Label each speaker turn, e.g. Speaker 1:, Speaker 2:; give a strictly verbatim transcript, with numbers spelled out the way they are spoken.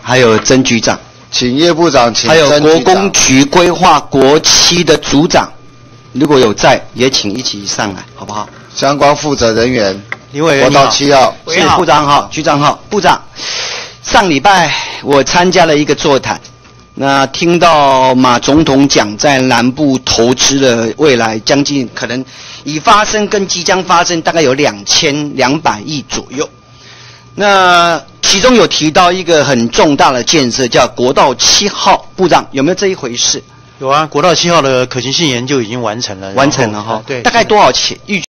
Speaker 1: 还有曾局长，
Speaker 2: 请叶部长，请
Speaker 1: 还有国
Speaker 2: 曾局长
Speaker 1: 工局规划国七的组长，如果有在，也请一起上来，好不好？
Speaker 2: 相关负责人员，
Speaker 1: 林委员
Speaker 2: 国道
Speaker 1: 你好，
Speaker 2: 七号，
Speaker 1: 是部长好，局长好，部长。上礼拜我参加了一个座谈，那听到马总统讲在南部投资的未来将近可能已发生跟即将发生大概有两千两百亿左右。那其中有提到一个很重大的建设，叫国道七号，部长有没有这一回事？
Speaker 3: 有啊，国道七号的可行性研究已经完成了，
Speaker 1: 完成了哈，
Speaker 3: 对，
Speaker 1: 大概多少钱？预